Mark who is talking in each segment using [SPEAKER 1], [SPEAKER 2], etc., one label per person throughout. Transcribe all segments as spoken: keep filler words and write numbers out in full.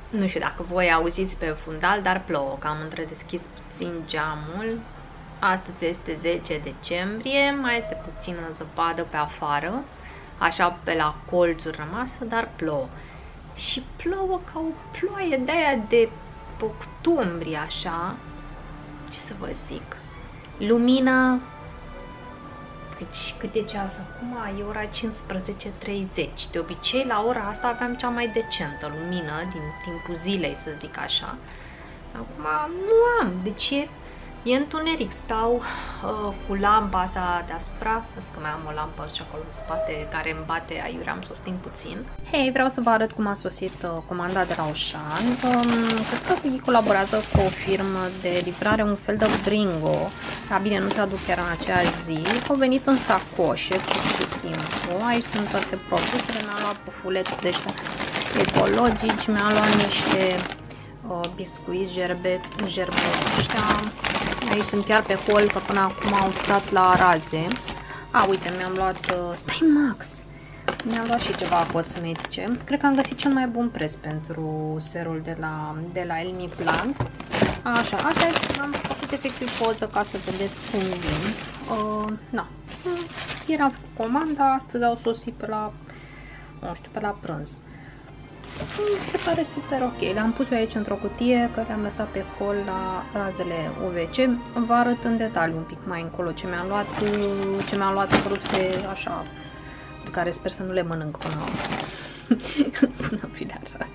[SPEAKER 1] Nu știu dacă voi auziți pe fundal, dar plouă, că am întredeschis puțin geamul. Astăzi este zece decembrie, mai este puțină zăpadă pe afară, așa pe la colțuri rămasă, dar plouă. Și plouă ca o ploaie de aia de octombrie, așa. Ce să vă zic? Lumină. Deci, cât e ceas acum? E ora cincisprezece treizeci. De obicei, la ora asta aveam cea mai decentă lumină din timpul zilei, să zic așa. Acum nu am. Deci e, e întuneric. Stau uh, cu lampa asta deasupra. Văd că mai am o lampă și acolo în spate care îmi bate aiurea, am să o sting puțin. Hei, vreau să vă arăt cum a sosit uh, comanda de la Auchan. Um, cred că ei colaborează cu o firmă de livrare, un fel de Bringo. Dar bine, nu ți aduc chiar în aceeași zi. Au venit în sacoșe, pur și simplu. Aici sunt toate produsele. Mi-am luat pufuleți de ăștia ecologici, mi-am luat niște uh, biscuiți gerbe, gerbe ăștia. Aici sunt chiar pe hol, că până acum au stat la raze. A, uite, mi-am luat... Uh, stai, Max! Mi-am luat și ceva cosmetice. Cred că am găsit cel mai bun preț pentru serul de la, de la Elmi Plant. Așa, asta e, am făcut efectiv poză ca să vedeți cum vin. Uh, na. Ieri am făcut comanda, astăzi au sosit pe la, nu știu, pe la prânz. Mi se pare super ok. Le-am pus eu aici într-o cutie, că le-am lăsat pe hol la razele U V C. Vă arăt în detaliu un pic mai încolo ce mi-am luat, ce mi-am luat produse așa, de care sper să nu le mănânc până, până vi le arăt.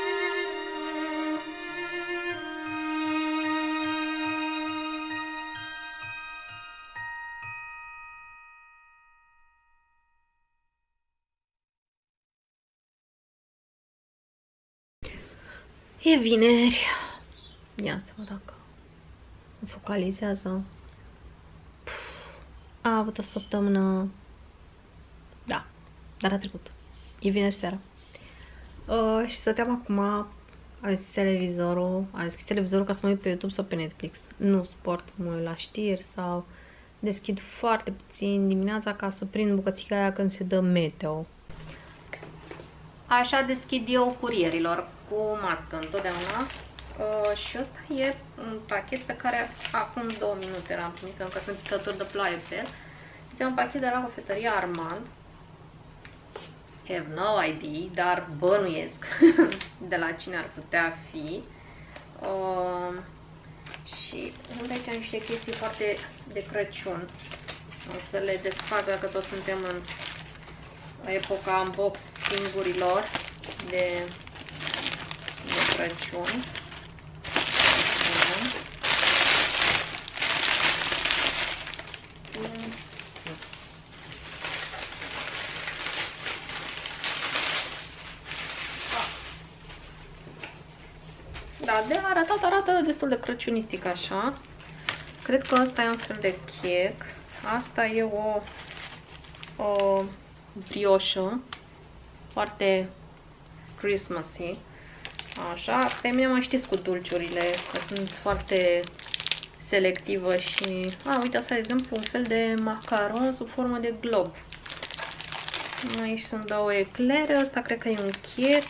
[SPEAKER 1] E vineri. Ia să văd dacă îmi focalizează. A avut o săptămână. Da, dar a trecut. E vineri seara. Uh, și stăteam acum. Am deschis televizorul. Am deschis televizorul ca să mă uit pe YouTube sau pe Netflix. Nu sport să mă uit la știri sau deschid foarte puțin dimineața ca să prind bucățica aia când se dă meteo. Așa deschid eu curierilor cu mască întotdeauna. Uh, și ăsta e un pachet pe care acum două minute l-am primit, pentru că sunt picături de ploaie pe el. Este un pachet de la cofetăria Armand. Have no idea, dar bănuiesc de la cine ar putea fi. Uh, și sunt aici niște chestii foarte de Crăciun. O să le desfac dacă toți suntem în epoca unboxing-urilor de, de Crăciun. Da, de arătat arată destul de crăciunistic așa. Cred că ăsta e un fel de chec. Asta e o, o brioșă foarte Christmassy. Așa, pe mine mă știți cu dulciurile, că sunt foarte selectivă și... A, uite, asta, de exemplu, un fel de macaron sub formă de glob. Aici sunt două eclere, ăsta cred că e un chec.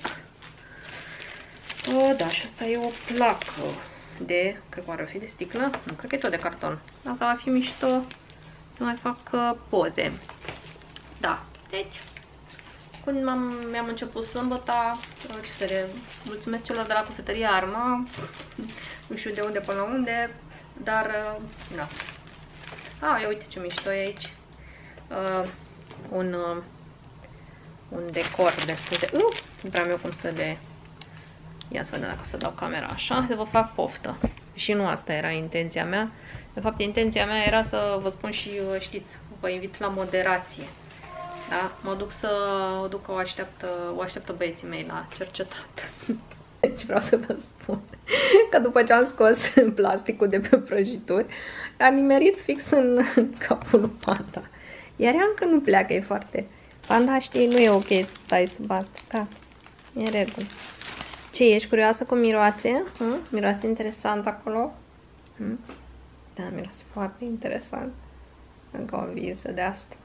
[SPEAKER 1] O, da, și asta e o placă de, cred că ar fi de sticlă, nu, cred că e tot de carton. Asta va fi mișto să mai fac uh, poze. Da, deci, când mi-am început sâmbăta, ce să le mulțumesc celor de la cofetăria Arma, nu știu de unde până la unde, dar, uh, da. A, ia uite ce mișto e aici. Uh, un, uh, un decor destul de... Uh, nu prea eu cum să le... Ia să vedem dacă o să dau camera așa, să vă fac poftă. Și nu asta era intenția mea. De fapt, intenția mea era să vă spun și, știți, vă invit la moderație. Da? Mă duc să o duc, o așteaptă, o așteaptă băieții mei la cercetat. Deci vreau să vă spun că după ce am scos plasticul de pe prăjituri, a nimerit fix în capul lui Panda. Iar ea încă nu pleacă, e foarte... Panda, știi, nu e ok să stai sub asta. Ca, e în regulă. Ce, ești curioasă cum miroase? Hm? Miroase interesant acolo? Hm? Da, miroase foarte interesant. Încă o viză de asta.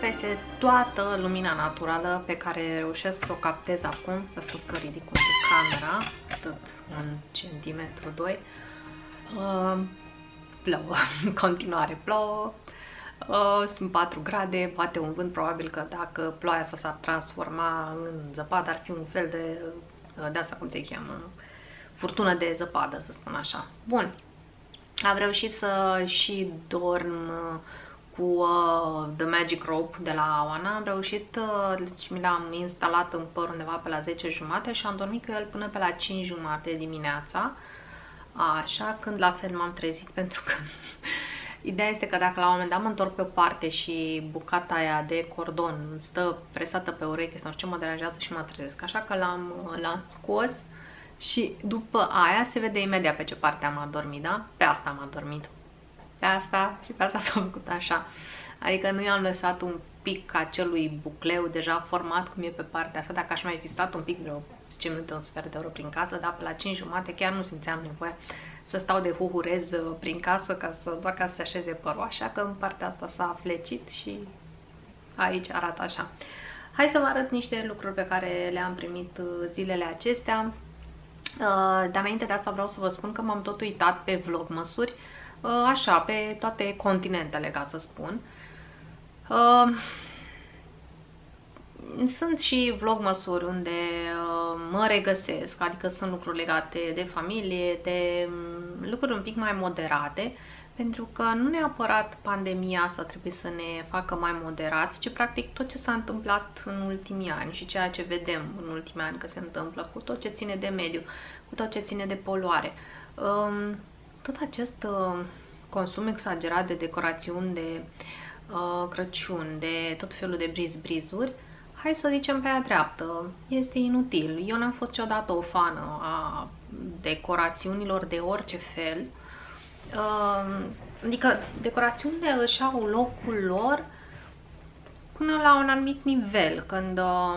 [SPEAKER 1] asta este toată lumina naturală pe care reușesc să o captez acum. Să să ridic un pic camera, atât un centimetru, doi. Uh, plouă, în continuare plouă. Uh, sunt patru grade, bate un vânt, probabil că dacă ploaia asta s-ar transforma în zăpadă, ar fi un fel de, de asta cum se cheamă, furtună de zăpadă, să spun așa. Bun, am reușit să și dorm cu uh, The Magic Rope de la Oana. Am reușit, uh, deci mi l-am instalat în păr undeva pe la zece jumate și am dormit cu el până pe la cinci jumate dimineața. Așa, când la fel m-am trezit, pentru că ideea este că dacă la un moment dat mă întorc pe o parte și bucata aia de cordon stă presată pe ureche sau ce mă deranjează și mă trezesc. Așa că l-am l-am scos și după aia se vede imediat pe ce parte am adormit, da? Pe asta am adormit. Pe asta și pe asta s-a făcut așa. Adică nu i-am lăsat un pic acelui bucleu deja format cum e pe partea asta. Dacă aș mai fi stat un pic, vreo zece minute, un sfert de oră prin casă, dar pe la cinci jumate chiar nu simțeam nevoie să stau de huhurez prin casă ca să, doar ca să se așeze părul. Așa că în partea asta s-a flecit și aici arată așa. Hai să vă arăt niște lucruri pe care le-am primit zilele acestea. Dar înainte de asta vreau să vă spun că m-am tot uitat pe vlogmasuri, așa, pe toate continentele, ca să spun. Sunt și vlogmasuri unde mă regăsesc, adică sunt lucruri legate de familie, de lucruri un pic mai moderate, pentru că nu neapărat pandemia asta trebuie să ne facă mai moderați, ci practic tot ce s-a întâmplat în ultimii ani și ceea ce vedem în ultimii ani că se întâmplă cu tot ce ține de mediu, cu tot ce ține de poluare. Tot acest consum exagerat de decorațiuni de Crăciun, de tot felul de briz-brizuri, hai să o zicem pe a dreaptă, este inutil. Eu n-am fost niciodată o fană a decorațiunilor de orice fel. Adică decorațiunile își au locul lor până la un anumit nivel. Când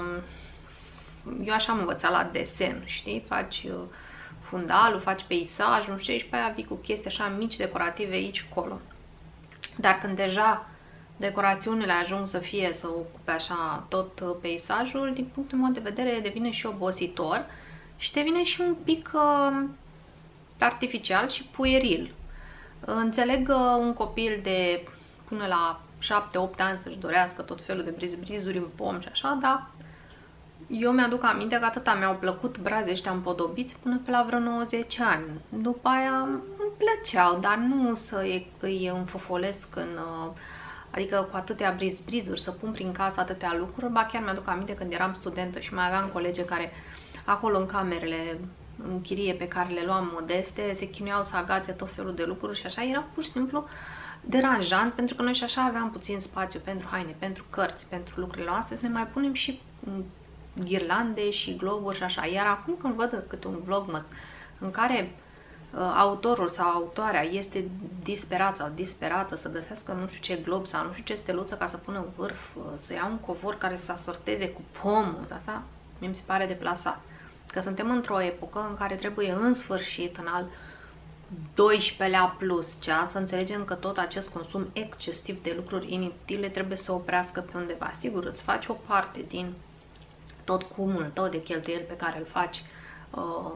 [SPEAKER 1] eu așa am învățat la desen, știi? Faci fundalul, faci peisajul, nu știu, și pe aia vii cu chestii așa mici decorative aici, acolo. Dar când deja decorațiunile ajung să fie, să ocupe așa tot peisajul, din punctul meu de vedere devine și obositor și devine și un pic uh, artificial și pueril. Înțeleg uh, un copil de până la șapte opt ani să-și dorească tot felul de briz-brizuri în pom și așa, dar eu mi-aduc aminte că atâta mi-au plăcut brazii ăștia împodobiți până pe la vreo nouăzeci ani. După aia îmi plăceau, dar nu să îi înfofolesc în... Uh, Adică cu atâtea briz-brizuri, să pun prin casă atâtea lucruri. Ba chiar mi-aduc aminte când eram studentă și mai aveam colege care acolo în camerele, în chirie pe care le luam modeste, se chinuiau să agațe tot felul de lucruri și așa. Era pur și simplu deranjant, pentru că noi și așa aveam puțin spațiu pentru haine, pentru cărți, pentru lucrurile noastre, să ne mai punem și ghirlande și globuri și așa. Iar acum când văd câte un vlogmas în care autorul sau autoarea este disperat sau disperată să găsească nu știu ce glob sau nu știu ce steluță ca să pună în vârf, să ia un covor care să asorteze cu pomul, asta mi se pare deplasat. Că suntem într-o epocă în care trebuie în sfârșit, în al doisprezecelea plus cea, să înțelegem că tot acest consum excesiv de lucruri inutile trebuie să oprească pe undeva. Sigur, îți faci o parte din tot cumul tău de cheltuieli pe care îl faci uh,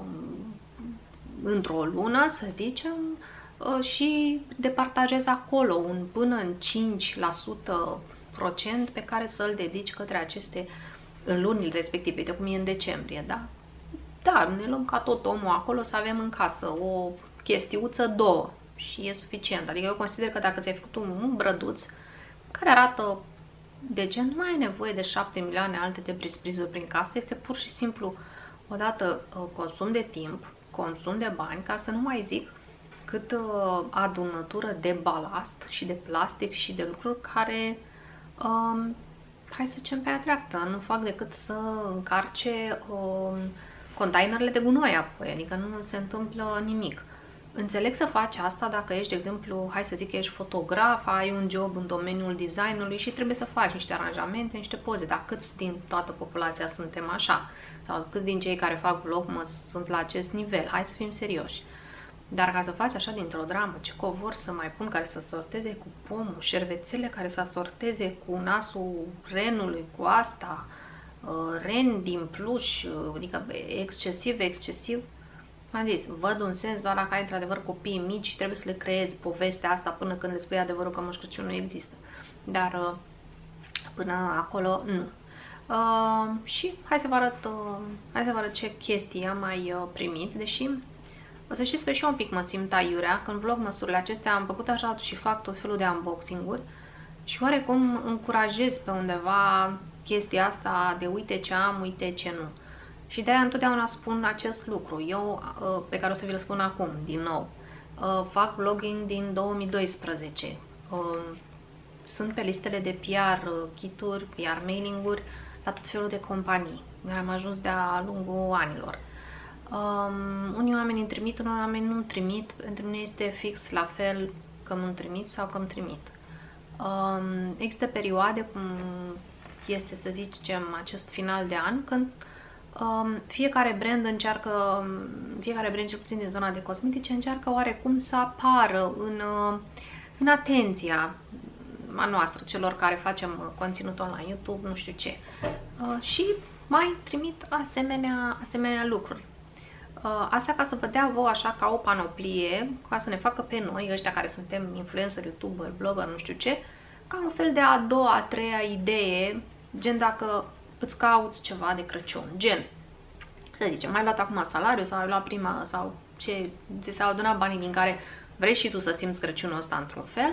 [SPEAKER 1] într-o lună, să zicem, și departajezi acolo un până în cinci la sută procent pe care să-l dedici către aceste în lunile respective, de cum e în decembrie, da? Da, ne luăm ca tot omul acolo să avem în casă o chestiuță, două și e suficient. Adică eu consider că dacă ți-ai făcut un, un brăduț care arată decent, nu mai ai nevoie de șapte milioane alte de briz-brizuri prin casă, este pur și simplu odată consum de timp, consum de bani, ca să nu mai zic cât uh, adunătură de balast și de plastic și de lucruri care, um, hai să zicem pe a dreaptă, nu fac decât să încarce um, containerele de gunoi apoi, adică nu se întâmplă nimic. Înțeleg să faci asta dacă ești, de exemplu, hai să zic că ești fotograf, ai un job în domeniul designului și trebuie să faci niște aranjamente, niște poze, dar câți din toată populația suntem așa? Sau câți din cei care fac vlogmas sunt la acest nivel? Hai să fim serioși. Dar ca să faci așa dintr-o dramă, ce covor să mai pun care să sorteze cu pomul, șervețele care să sorteze cu nasul renului, cu asta, ren din pluș, adică excesiv, excesiv. Am zis, văd un sens doar dacă ai într-adevăr copii mici și trebuie să le creezi povestea asta până când le spui adevărul că Moș Crăciun nu există. Dar până acolo, nu. Uh, și hai să vă arăt, uh, hai să vă arăt ce chestii am mai uh, primit, deși o să știți că și eu un pic mă simt aiurea, când vlog măsurile acestea am făcut așa și fac tot felul de unboxing-uri și oarecum încurajez pe undeva chestia asta de uite ce am, uite ce nu. Și de-aia întotdeauna spun acest lucru, eu, uh, pe care o să vi-l spun acum, din nou. Uh, fac vlogging din două mii doisprezece. Uh, sunt pe listele de P R, uh, kit-uri, P R mailing-uri, la tot felul de companii. Am ajuns de-a lungul anilor. Um, unii oameni îmi trimit, unii oameni nu îmi trimit. Pentru mine este fix la fel că îmi trimit sau că îmi trimit. Um, există perioade, cum este să zicem acest final de an, când um, fiecare brand încearcă, fiecare brand, cel puțin din zona de cosmetice, încearcă oarecum să apară în, în atenția a noastră, celor care facem conținut online, YouTube, nu știu ce. Uh, și mai trimit asemenea, asemenea lucruri. Uh, asta ca să vă dea vouă așa ca o panoplie, ca să ne facă pe noi, ăștia care suntem influencer, youtuber, blogger, nu știu ce, ca un fel de a doua, a treia idee, gen dacă îți cauți ceva de Crăciun, gen, să zicem, ai luat acum salariu sau ai luat prima sau ce, ți s-au adunat banii din care vrei și tu să simți Crăciunul ăsta într-un fel,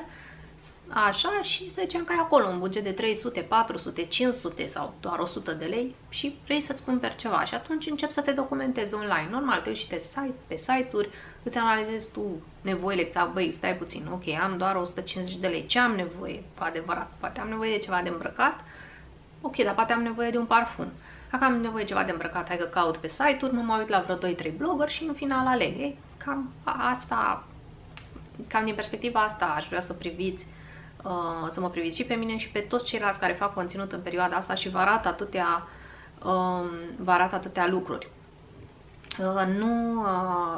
[SPEAKER 1] așa, și să zicem că ai acolo un buget de trei sute, patru sute, cinci sute sau doar o sută de lei și vrei să-ți cumperi ceva și atunci începi să te documentezi online. Normal, te uiți site, pe site-uri, îți analizezi tu nevoile, sau băi, stai puțin, ok, am doar o sută cincizeci de lei, ce am nevoie cu adevărat? Poate am nevoie de ceva de îmbrăcat, ok, dar poate am nevoie de un parfum. Dacă am nevoie de ceva de îmbrăcat, hai că caut pe site-uri, mă mai uit la vreo doi trei blogger și în final aleg. E, cam asta, cam din perspectiva asta aș vrea să priviți, uh, să mă priviți și pe mine și pe toți ceilalți care fac conținut în perioada asta și vă arată atâtea, uh, vă arată atâtea lucruri. Uh, nu, uh,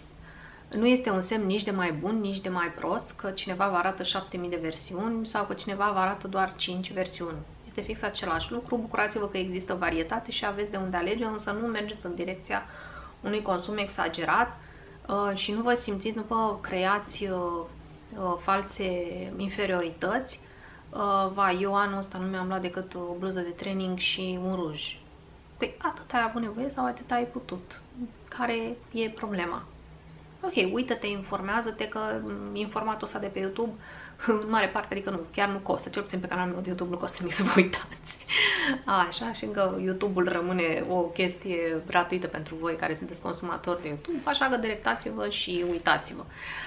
[SPEAKER 1] nu este un semn nici de mai bun, nici de mai prost că cineva vă arată șapte mii de versiuni sau că cineva vă arată doar cinci versiuni. Este fix același lucru, bucurați-vă că există varietate și aveți de unde alege, însă nu mergeți în direcția unui consum exagerat uh, și nu vă simțiți, nu vă creați uh, uh, false inferiorități. Uh, va, eu anul ăsta nu mi-am luat decât o bluză de training și un ruj. Păi atât ai avut nevoie sau atât ai putut? Care e problema? Ok, uită-te, informează-te că informatul ăsta de pe YouTube în mare parte, adică nu, chiar nu costă, cel puțin pe canalul meu de YouTube nu costă nimic să vă uitați. Așa, și încă YouTube-ul rămâne o chestie gratuită pentru voi care sunteți consumatori de YouTube, așa că directați-vă și uitați-vă.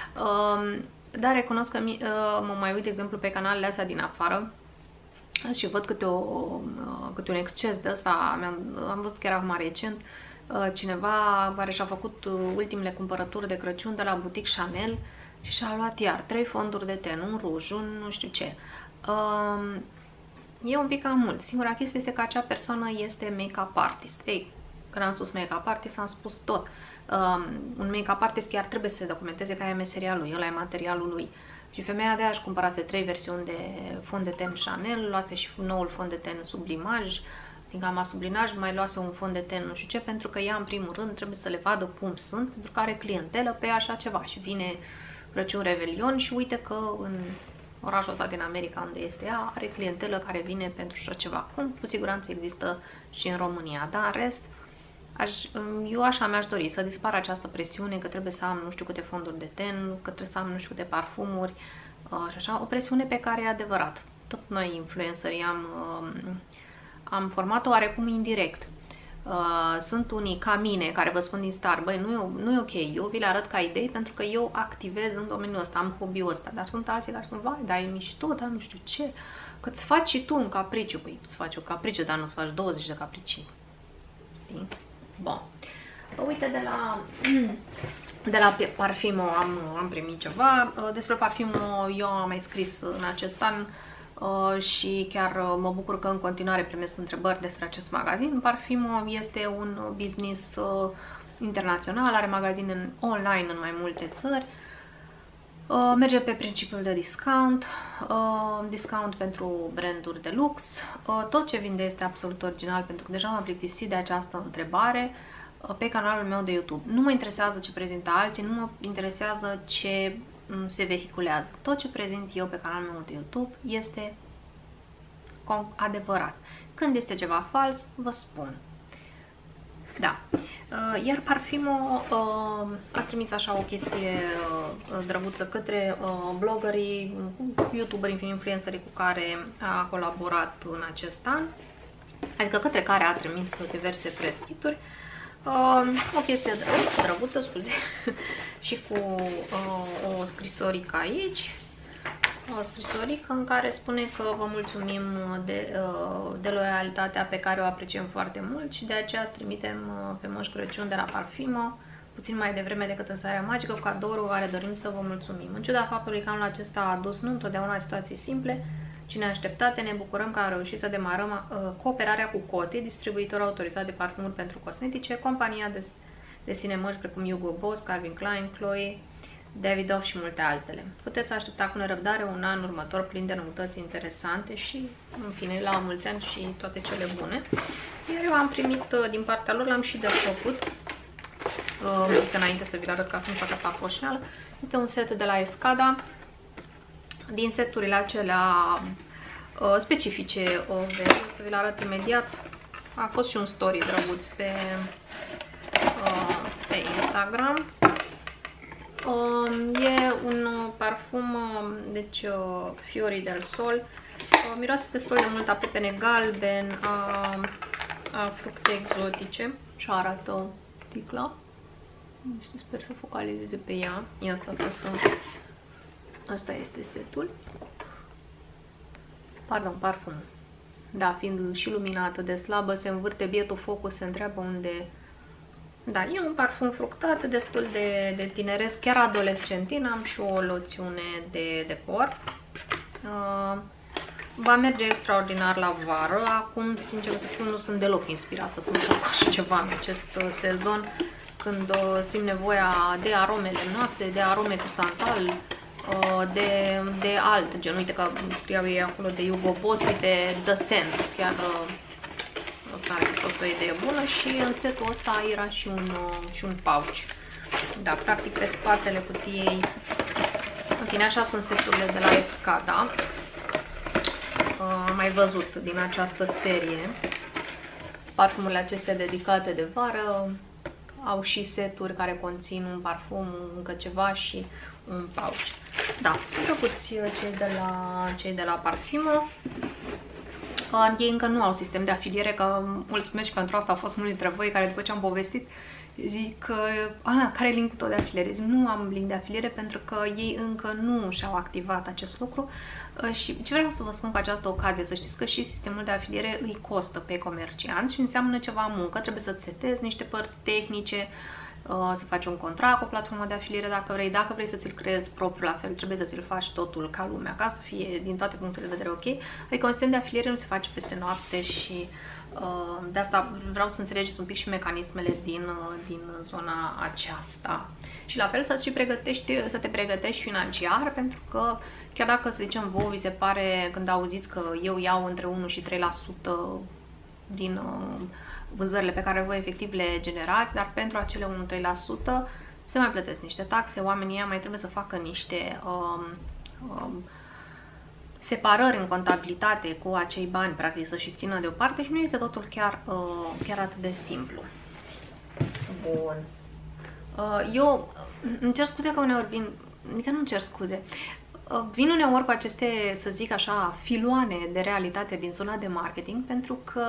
[SPEAKER 1] Dar recunosc că mă mai uit, de exemplu, pe canalele astea din afară și văd câte, o, câte un exces de ăsta. Am văzut chiar acum recent cineva care și-a făcut ultimele cumpărături de Crăciun de la Boutique Chanel și și-a luat iar trei fonduri de ten, un ruj, un nu știu ce. Um, e un pic cam mult. Singura chestie este că acea persoană este make-up artist. Ei, când am spus make-up artist, am spus tot. Um, un make-up artist chiar trebuie să se documenteze că aia e meseria lui, ăla e materialul lui. Și femeia de aia își cumpărase trei versiuni de fond de ten Chanel, luase și noul fond de ten sublimaj, din gama sublinaj, mai luase un fond de ten nu știu ce, pentru că ea în primul rând trebuie să le vadă cum sunt, pentru că are clientelă pe așa ceva și vine Crăciun, Revelion și uite că în orașul ăsta din America unde este ea are clientelă care vine pentru așa ceva. Cum cu siguranță există și în România, dar în rest aș, eu așa mi-aș dori să dispară această presiune că trebuie să am nu știu câte fonduri de ten, că trebuie să am nu știu câte parfumuri și așa, o presiune pe care e adevărat. Tot noi influencerii am, am format-o oarecum indirect. Uh, sunt unii ca mine care vă spun din start, băi, nu e, nu e ok, eu vi le arăt ca idei pentru că eu activez în domeniul ăsta, am hobby-ul ăsta, dar sunt alții care spun, vai, dar e mișto, dar nu știu ce, că îți faci și tu un capriciu, păi îți faci un capriciu, dar nu-ți faci douăzeci de capricii. Bun. Uite, de la, de la Parfimo am, am primit ceva, despre Parfimo eu am mai scris în acest an, Uh, și chiar uh, mă bucur că în continuare primesc întrebări despre acest magazin. Parfimo este un business uh, internațional, are magazin în, online în mai multe țări. Uh, merge pe principiul de discount, uh, discount pentru branduri de lux. Uh, tot ce vinde este absolut original, pentru că deja m-am plictisit de această întrebare uh, pe canalul meu de YouTube. Nu mă interesează ce prezintă alții, nu mă interesează ce um, se vehiculează. Tot ce prezint eu pe canalul meu de YouTube este adevărat. Când este ceva fals, vă spun. Da. Iar parfumul a trimis așa o chestie drăguță către bloggerii, youtuberii, influencerii cu care a colaborat în acest an, adică către care a trimis diverse press kit-uri. O chestie drăguță, scuze, și cu o scrisorică aici. O scrisorică în care spune că vă mulțumim de, de loialitatea pe care o apreciem foarte mult și de aceea îți trimitem pe Moș Crăciun de la Parfimo, puțin mai devreme decât în Seara Magică, cu cadouri care dorim să vă mulțumim. În ciuda faptului că anul acesta a adus nu întotdeauna situații simple, ci neașteptate, ne bucurăm că am reușit să demarăm uh, cooperarea cu Coty, distribuitor autorizat de parfumuri pentru cosmetice. Compania de, deține mărci precum Hugo Boss, Calvin Klein, Chloe, Davidoff și multe altele. Puteți aștepta cu nerăbdare un an următor plin de noutăți interesante și, în fine, la mulți ani și toate cele bune. Iar eu am primit din partea lor, l-am și desfăcut, uh, înainte să vi-l arăt ca să nu facă pafoșneală. Este un set de la Escada, din seturile acelea uh, specifice uh, să vi-l arăt imediat. A fost și un story drăguț pe, uh, pe Instagram. Uh, e un uh, parfum, uh, deci uh, Fiori del Sol, uh, miroase destul de mult a pepene galben, a, a fructe exotice și arată sticla. Nu știu, sper să focalizeze pe ea. Ia asta, asta, asta este setul. Pardon, parfumul. Da, fiind și luminată de slabă, se învârte bietul focul, se întreabă unde... Da, e un parfum fructat, destul de, de tineresc, chiar adolescentin. Am și o loțiune de decor. Uh, va merge extraordinar la vară. Acum, sincer să spun, nu sunt deloc inspirată să-mi fac așa ceva în acest uh, sezon, când uh, simt nevoia de arome lemnoase, de arome cu santal, uh, de, de alt gen. Uite că scriau ei acolo de Hugo Boss, uite, The Scent, chiar... Uh, Asta ar fi fost o idee bună și în setul ăsta era și un, uh, și un pouch. Da, practic pe spatele cutiei. În fine, așa sunt seturile de la Escada. Uh, am mai văzut din această serie. Parfumurile acestea dedicate de vară au și seturi care conțin un parfum, încă ceva și un pouch. Da, drăguți cei de la, cei de la Parfimo. Uh, ei încă nu au sistem de afiliere, că mulțumesc și pentru asta au fost mulți dintre voi care după ce am povestit zic că, Ana, care e linkul tău de afiliere? Zic, nu am link de afiliere pentru că ei încă nu și-au activat acest lucru uh, și ce vreau să vă spun cu această ocazie, să știți că și sistemul de afiliere îi costă pe comercianți și înseamnă ceva muncă, trebuie să-ți setezi niște părți tehnice, să faci un contract cu o platformă de afiliere dacă vrei, dacă vrei să ți-l creezi propriu, la fel trebuie să ți-l faci totul ca lumea, ca să fie din toate punctele de vedere ok. Adică un sistem de afiliere nu se face peste noapte și uh, de asta vreau să înțelegeți un pic și mecanismele din, uh, din zona aceasta. Și la fel să-ți și pregătești, să te pregătești financiar, pentru că chiar dacă, să zicem, vouă vi se pare, când auziți că eu iau între unu și trei la sută din... Uh, vânzările pe care voi efectiv le generați, dar pentru acele unu trei la sută se mai plătesc niște taxe, oamenii ăia mai trebuie să facă niște um, um, separări în contabilitate cu acei bani, practic să și țină deoparte și nu este totul chiar, uh, chiar atât de simplu. Bun. Uh, eu îmi cer scuze că uneori vin, adică nu cer scuze, uh, vin uneori cu aceste, să zic așa, filoane de realitate din zona de marketing, pentru că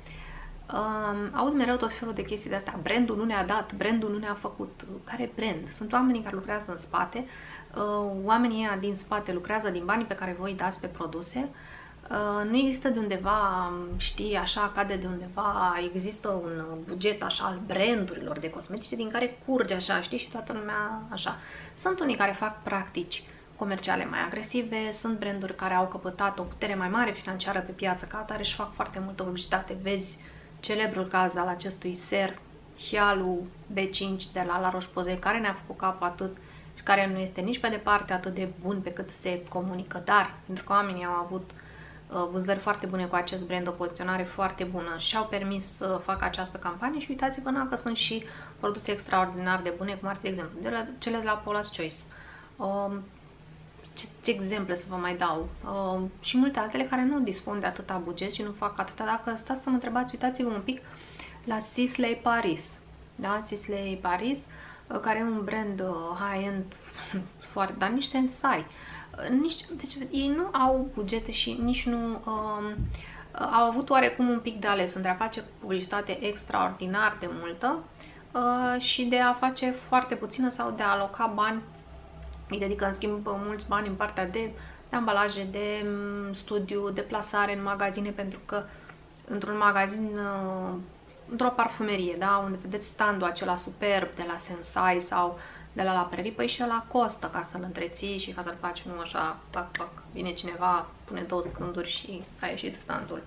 [SPEAKER 1] Um, aud mereu tot felul de chestii de astea. Brandul nu ne-a dat, brandul nu ne-a făcut. Care brand? Sunt oamenii care lucrează în spate, uh, oamenii ăia din spate lucrează din banii pe care voi îi dați pe produse. Uh, nu există de undeva, știi, așa, cade de undeva, există un buget așa al brandurilor de cosmetice din care curge așa, știi, și toată lumea așa. Sunt unii care fac practici comerciale mai agresive, sunt branduri care au căpătat o putere mai mare financiară pe piață, ca atare și fac foarte multă publicitate. Vezi celebrul caz al acestui ser Hialul B cinci de la La Roche-Posay, care ne-a făcut cap atât și care nu este nici pe departe atât de bun pe cât se comunică, dar pentru că oamenii au avut vânzări foarte bune cu acest brand, o poziționare foarte bună și au permis să facă această campanie și uitați-vă că sunt și produse extraordinar de bune, cum ar fi, de exemplu, de la, cele de la Paula's Choice. Um, ce, ce exemple să vă mai dau? Um, și multe altele care nu dispun de atâta buget și nu fac atâta. Dacă stați să mă întrebați, uitați-vă un pic la Sisley Paris. Da? Sisley Paris, care e un brand high-end foarte, dar nici Sensai. Nici, deci ei nu au bugete și nici nu um, au avut oarecum un pic de ales între a face publicitate extraordinar de multă uh, și de a face foarte puțină sau de a aloca bani. Îi dedică în schimb mulți bani în partea de, de ambalaje, de um, studiu, de plasare în magazine, pentru că într-un magazin, uh, într-o parfumerie, da, unde vedeți standul acela superb de la Sensai sau de la La Prairie, păi și ăla costă ca să-l întreții și ca să-l faci, nu așa, pac, pac, vine cineva, pune două scânduri și a ieșit standul.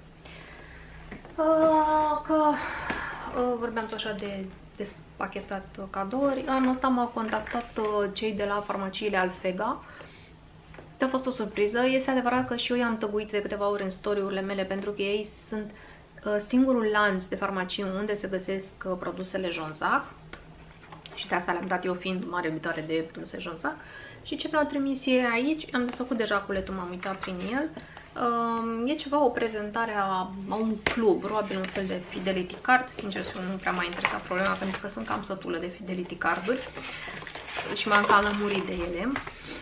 [SPEAKER 1] Uh, că uh, vorbeam tot așa de despachetat cadouri. Anul ăsta m-au contactat uh, cei de la farmaciile Alfega. A fost o surpriză. Este adevărat că și eu i-am tăguit de câteva ori în story-urile mele, pentru că ei sunt uh, singurul lanț de farmacii unde se găsesc uh, produsele Jonzac. Și de asta le-am dat eu, fiind mare iubitoare de produse Jonzac. Și ce mi-au trimis ei aici, am desfăcut deja culetul, m-am uitat prin el. Uh, e ceva, o prezentare a, a un club, probabil un fel de Fidelity Card. Sincer, nu prea m-a interesat problema, pentru că sunt cam sătulă de Fidelity Carduri și m-am cam lămurit de ele.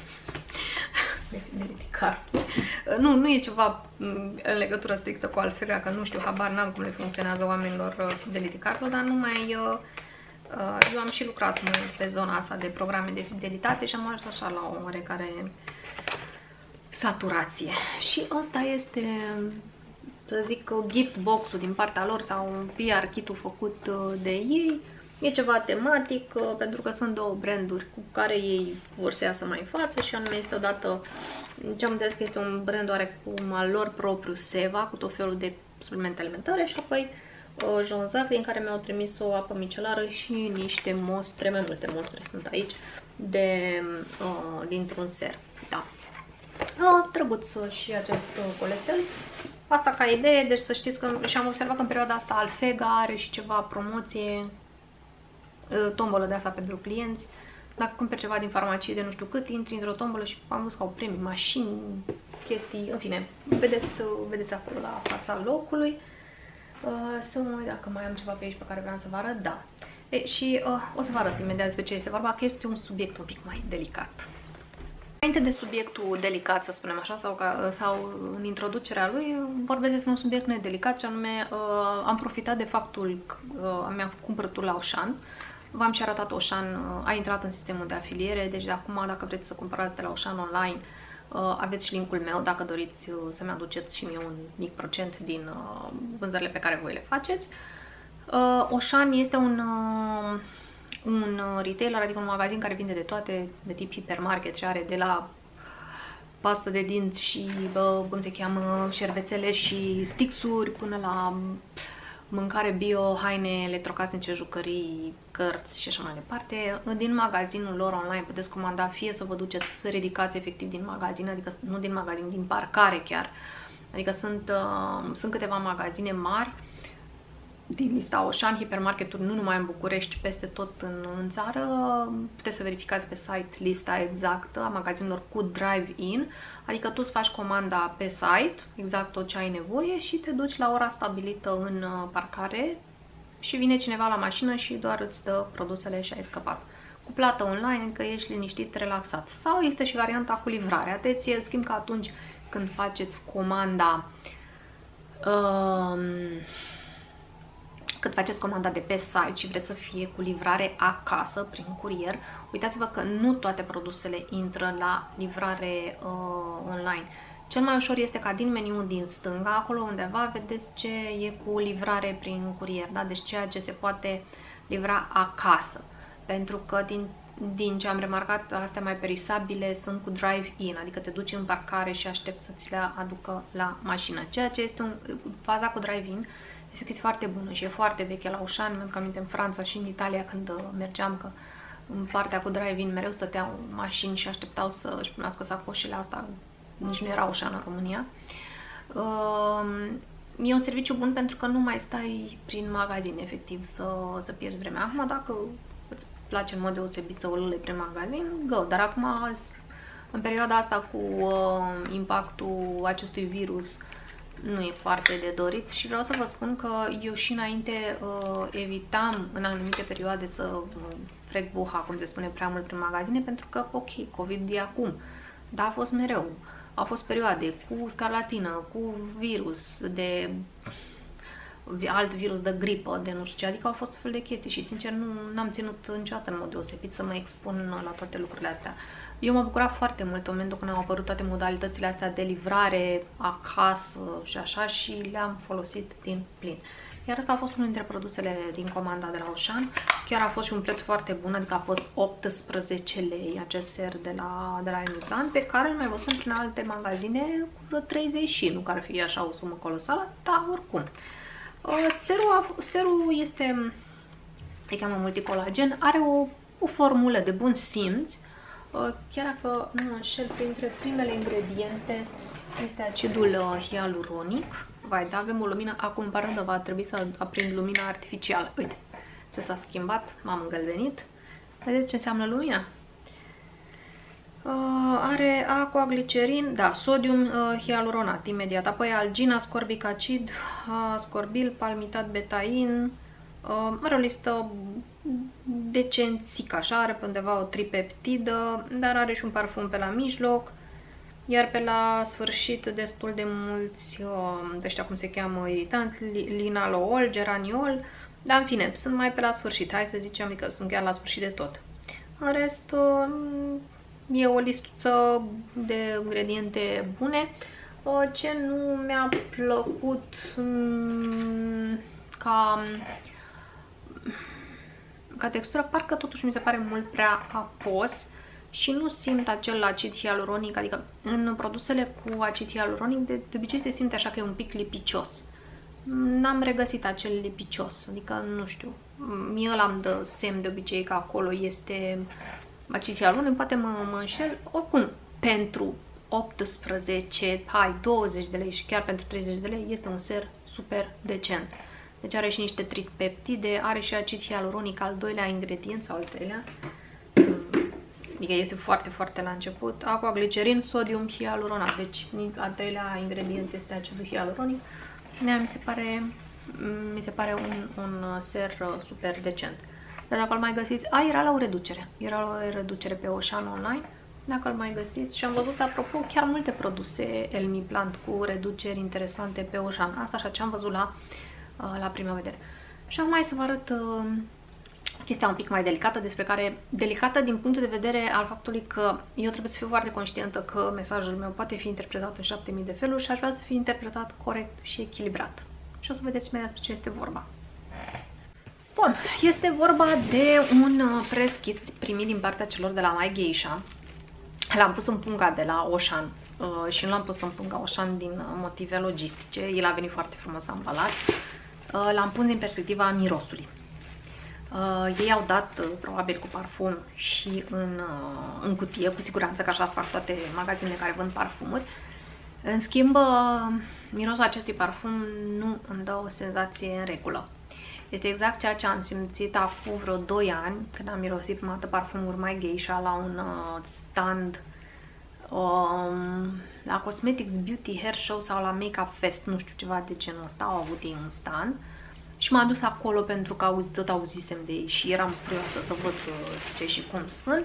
[SPEAKER 1] De Fidelity Card. Uh, nu, nu e ceva în legătură strictă cu Alfega, că nu știu, habar n-am cum le funcționează oamenilor uh, Fidelity Card, dar numai... Uh, Eu am și lucrat mult pe zona asta de programe de fidelitate și am ajuns așa la o oarecare saturație. Și asta este, să zic, gift box-ul din partea lor sau un P R kit-ul făcut de ei. E ceva tematic, pentru că sunt două branduri cu care ei vor să iasă mai în față și anume este odată, ce am înțeles că este un brand oarecum al lor propriu, Seva, cu tot felul de suplimente alimentare și apoi Jonzac, din care mi-au trimis o apă micelară și niște mostre, mai multe mostre sunt aici, de, uh, dintr-un ser. Da. Uh, Drăguț și acest colețel. Asta ca idee, deci să știți că și am observat că în perioada asta Alfega are și ceva promoție, uh, tombolă de asta pentru clienți. Dacă cumperi ceva din farmacie de nu știu cât, intri într-o tombolă și am văzut că au premii, mașini, chestii, în fine, vedeți, vedeți acolo la fața locului. Uh, să mă uit dacă mai am ceva pe aici pe care vreau să vă arăt, da. E, și uh, o să vă arăt imediat despre ce este vorba, că este un subiect un pic mai delicat. Înainte de subiectul delicat, să spunem așa, sau, ca, sau în introducerea lui, vorbesc despre un subiect nedelicat, și anume uh, am profitat de faptul că uh, mi-am cumpărat la Auchan. V-am și arătat Auchan, uh, a intrat în sistemul de afiliere, deci de acum, dacă vreți să cumpărați de la Auchan online, Uh, aveți și linkul meu dacă doriți uh, să-mi aduceți și mie un mic procent din uh, vânzările pe care voi le faceți. Uh, Auchan este un, uh, un retailer, adică un magazin care vinde de toate, de tip hipermarket, și are de la pastă de dinți și, uh, cum se cheamă, șervețele și stixuri, până la mâncare bio, haine, electrocasnice, jucării, cărți și așa mai departe. Din magazinul lor online puteți comanda, fie să vă duceți să ridicați efectiv din magazin, adică nu din magazin, din parcare chiar. Adică sunt, uh, sunt câteva magazine mari din lista Auchan, hipermarketuri nu numai în București, peste tot în, în țară. Puteți să verificați pe site lista exactă a magazinelor cu drive-in, adică tu îți faci comanda pe site, exact tot ce ai nevoie, și te duci la ora stabilită în parcare și vine cineva la mașină și doar îți dă produsele și ai scăpat. Cu plată online, adică ești liniștit, relaxat. Sau este și varianta cu livrare. Atenție, în schimb că atunci când faceți comanda um, Când faceți comanda de pe site și vreți să fie cu livrare acasă, prin curier, uitați-vă că nu toate produsele intră la livrare uh, online. Cel mai ușor este ca din meniul din stânga, acolo undeva, vedeți ce e cu livrare prin curier, da? Deci ceea ce se poate livra acasă. Pentru că din, din ce am remarcat, astea mai perisabile sunt cu drive-in, adică te duci în parcare și aștepți să ți le aducă la mașină. Ceea ce este un, faza cu drive-in Este o chestie foarte bună și e foarte veche la Auchan. Mi-am aminte în Franța și în Italia când mergeam, că în partea cu drive-in mereu stăteau mașini și așteptau să își primească sacoșele astea. Nici nu era Auchan în România. E un serviciu bun pentru că nu mai stai prin magazin, efectiv, să, să pierzi vremea. Acum, dacă îți place în mod deosebit să o lălei prin magazin, go. Dar acum, în perioada asta cu uh, impactul acestui virus, nu e foarte de dorit și vreau să vă spun că eu și înainte uh, evitam în anumite perioade să uh, frec buha, cum se spune, prea mult prin magazine, pentru că, ok, COVID e acum, dar a fost mereu. Au fost perioade cu scarlatină, cu virus, de alt virus de gripă, de nu știu ce, adică au fost fel de chestii și, sincer, nu am ținut niciodată în mod deosebit să mă expun la toate lucrurile astea. Eu m-am bucurat foarte mult în momentul când au apărut toate modalitățile astea de livrare acasă și așa și le-am folosit din plin. Iar asta a fost unul dintre produsele din comanda de la Auchan. Chiar a fost și un preț foarte bun, adică a fost optsprezece lei acest ser de la, de la Emiplan, pe care îl mai văzut prin alte magazine cu vreo treizeci și nu că ar fi așa o sumă colosală, dar oricum. Serul, serul este, se cheamă Multicolagen, are o, o formulă de bun simț, chiar dacă nu mă înșel, printre primele ingrediente este acidul hialuronic. Vai, da, avem o lumină, acum parând va trebui să aprind lumina artificială. Uite ce s-a schimbat, m-am îngălbenit. Vedeți ce înseamnă lumina? Uh, are aquaglicerin, da, sodium uh, hialuronat imediat, apoi algin, ascorbic acid, ascorbil, palmitat betain, uh, are o listă decențică, așa, are pe undeva o tripeptidă, dar are și un parfum pe la mijloc, iar pe la sfârșit destul de mulți, uh, de ăștia cum se cheamă, iritanți, linalool, geraniol, dar în fine, sunt mai pe la sfârșit, hai să zicem că sunt chiar la sfârșit de tot. În rest, uh, e o listuță de ingrediente bune. Ce nu mi-a plăcut um, ca, ca textură, parcă totuși mi se pare mult prea apos și nu simt acel acid hialuronic, adică în produsele cu acid hialuronic de, de obicei se simte așa că e un pic lipicios. N-am regăsit acel lipicios, adică nu știu, mie ăla-mi dă semn de obicei că acolo este acid hialuronic, poate mă, mă înșel. Oricum, pentru optsprezece, hai, douăzeci de lei și chiar pentru treizeci de lei este un ser super decent. Deci are și niște tripeptide, are și acid hialuronic, al doilea ingredient sau al treilea. Adică este foarte, foarte la început. Aquaglicerin, sodium hialuronat. Deci al treilea ingredient este acidul hialuronic. Mi se pare, mi se pare un, un ser super decent. Dar dacă îl mai găsiți, a, era la o reducere. Era la o reducere pe Auchan online. Dacă îl mai găsiți, și am văzut, apropo, chiar multe produse Elmiplant cu reduceri interesante pe Auchan. Asta așa ce am văzut la, la prima vedere. Și acum hai să vă arăt uh, chestia un pic mai delicată, despre care, delicată din punctul de vedere al faptului că eu trebuie să fiu foarte conștientă că mesajul meu poate fi interpretat în șapte mii de feluri și aș vrea să fie interpretat corect și echilibrat. Și o să vedeți mai despre ce este vorba. Bun, este vorba de un press kit primit din partea celor de la My Geisha. L-am pus în punga de la Auchan uh, și nu l-am pus în punga Auchan din motive logistice. El a venit foarte frumos ambalat. Uh, l-am pus din perspectiva mirosului. Uh, ei au dat uh, probabil cu parfum și în, uh, în cutie, cu siguranță că așa fac toate magazinele care vând parfumuri. În schimb, uh, mirosul acestui parfum nu îmi dă o senzație în regulă. Este exact ceea ce am simțit acum vreo doi ani, când am mirosit prima dată parfumuri My Geisha la un uh, stand um, la Cosmetics Beauty Hair Show sau la Make Up Fest, nu știu, ceva de genul ăsta, au avut ei un stand. Și m-a dus acolo pentru că auzi, tot auzisem de ei și eram curioasă să văd uh, ce și cum sunt.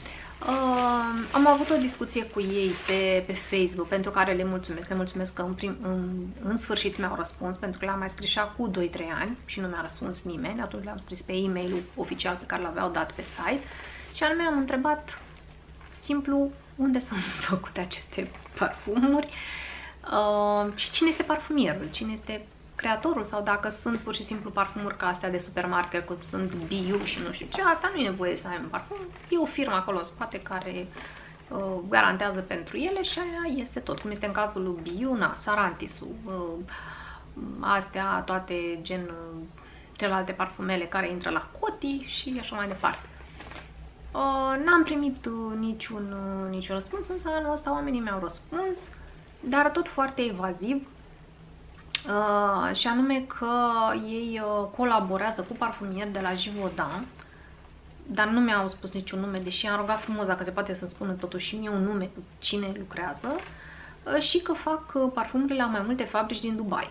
[SPEAKER 1] Uh, am avut o discuție cu ei pe, pe Facebook, pentru care le mulțumesc. Le mulțumesc că în, prim, în, în sfârșit mi-au răspuns, pentru că le-am mai scris și acum doi trei ani și nu mi-a răspuns nimeni. Atunci le-am scris pe e-mailul oficial pe care l-aveau dat pe site și anume am întrebat simplu unde sunt făcute aceste parfumuri uh, și cine este parfumierul, cine este creatorul, sau dacă sunt pur și simplu parfumuri ca astea de supermarket, cum sunt Biu și nu știu ce, asta nu e nevoie să ai un parfum, e o firmă acolo în spate care uh, garantează pentru ele și aia este tot, cum este în cazul lui Biu, na, Sarantisul, uh, astea, toate gen celelalte parfumele care intră la Coty și așa mai departe. Uh, N-am primit uh, niciun, uh, niciun răspuns, însă anul ăsta oamenii mi-au răspuns, dar tot foarte evaziv. Uh, și anume că ei uh, colaborează cu parfumieri de la Givaudan, dar nu mi-au spus niciun nume, deși am rugat frumos dacă se poate să-mi spună totuși și mie un nume cu cine lucrează, uh, și că fac uh, parfumurile la mai multe fabrici din Dubai.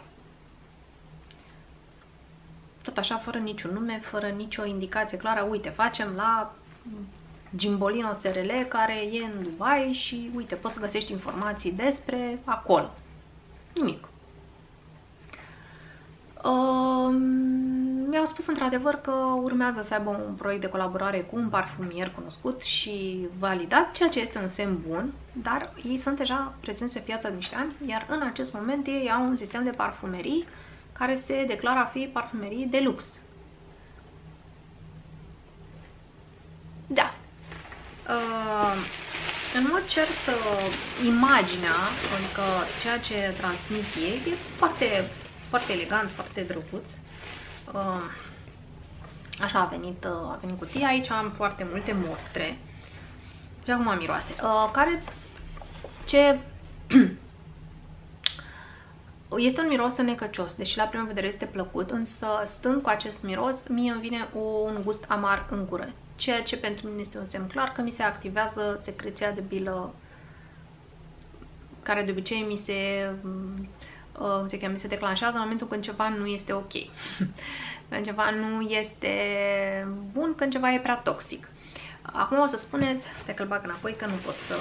[SPEAKER 1] Tot așa, fără niciun nume, fără nicio indicație clară. Uite, facem la Gimbolino S R L, care e în Dubai și uite, poți să găsești informații despre acolo. Nimic. Uh, mi-au spus într-adevăr că urmează să aibă un proiect de colaborare cu un parfumier cunoscut și validat, ceea ce este un semn bun, dar ei sunt deja prezenți pe piața de niște ani, iar în acest moment ei au un sistem de parfumerii care se declară a fi parfumerii de lux. Da. Uh, în mod cert, uh, imaginea, adică ceea ce transmit ei, e foarte, foarte elegant, foarte drăguț. Uh, așa a venit, uh, a venit cutia. Aici am foarte multe mostre. Și acum miroase. Uh, care, ce... Este un miros înnecăcios, deși la prima vedere este plăcut, însă stând cu acest miros, mie îmi vine un gust amar în gură. Ceea ce pentru mine este un semn clar că mi se activează secreția de bilă, care de obicei mi se, uh, se, mi se declanșează în momentul când ceva nu este ok. Când ceva nu este bun, când ceva e prea toxic. Acum o să spuneți, de că-l bag înapoi, că nu pot să...